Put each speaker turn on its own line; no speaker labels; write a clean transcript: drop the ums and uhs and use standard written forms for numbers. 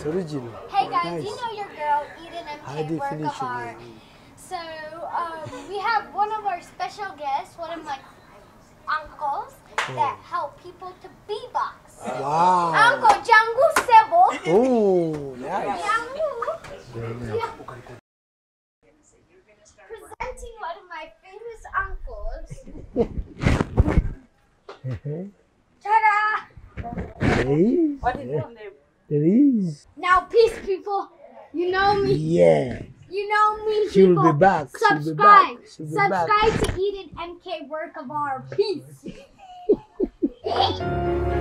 original.
Hey guys,
Nice.
you know your girl Eden
High
MK work of
definition.
art. So we have one of our special guests, one of my uncles that help people to beatbox.
Wow.
Uncle Jangu Sebo.
Oh, nice.
Jangu.
Very nice.
Presenting one of my famous uncles. Ta-da!
Hey,
What is your name?
there is.
Now, peace, people. You know me.
Yeah.
You know me,
She'll
people.
be back. She'll be
Subscribe.
back. She'll be back.
Subscribe to Eden MK Work of Art. Peace.